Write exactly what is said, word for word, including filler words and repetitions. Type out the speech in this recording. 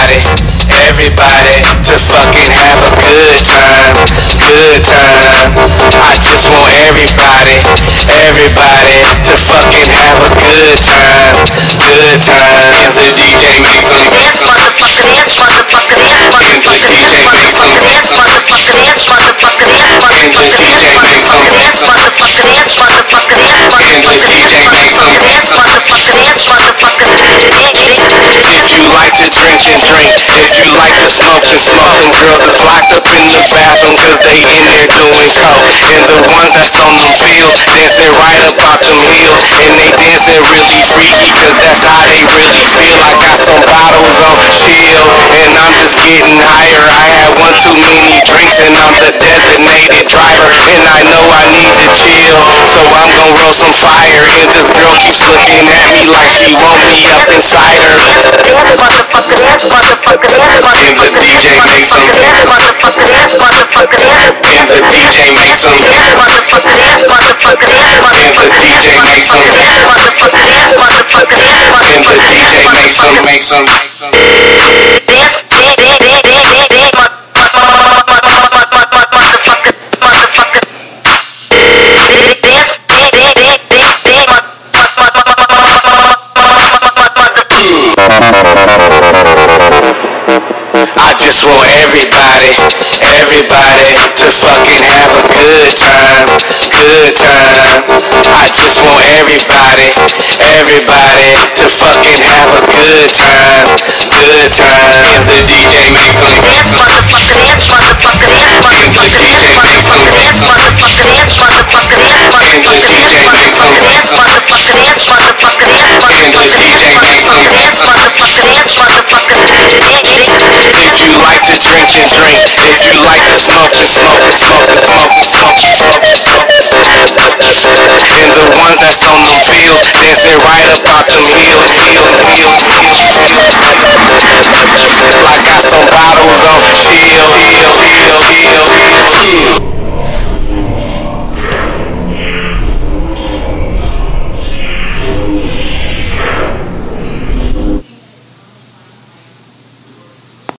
everybody, everybody to fucking have a good time, good time. I just want everybody, everybody to fucking have a good time, good time. And the D J makes some dance, motherfucker, dance, motherfucker, dance, and the D J makes some dance, motherfucker, dance, motherfucker, dance, and the D J makes some dance, motherfucker, dance, motherfucker, dance, and the D J makes some dance, motherfucker, dance, motherfucker, dance. If you like to drink and drink, if you like to smoke and smoke, them girls is locked up in the bathroom cause they in there doing coke. And the ones that's on them pills, dancing right about them heels, and they dancing really freaky cause that's how they really feel. I got some bottles on chill, and I'm just getting higher. I had one too many drinks and I'm the designated driver, and I know I need to chill, so I'm gonna roll some fire. And this girl keeps looking at me like she want me up inside her. And the D J makes some, and the D J makes some, and the D J makes some, and the D J makes some, makes some, makes some. I just want everybody, everybody to fucking have a good time, good time. I just want everybody, everybody to fucking have a good time, good time. And the D J makes some dance, motherfucker, dance, motherfucker, dance, and the D J makes some dance, motherfucker, dance, motherfucker, dance, and the D J makes some dance, motherfucker, dance, motherfucker, dance, and the D J makes some dance, motherfucker, dance, motherfucker, dance. If you like to drink and drink, if you like to smoke and smoke and smoke and smoke and smoke and smoke and smoke, and the ones that's on them pills, dancing right about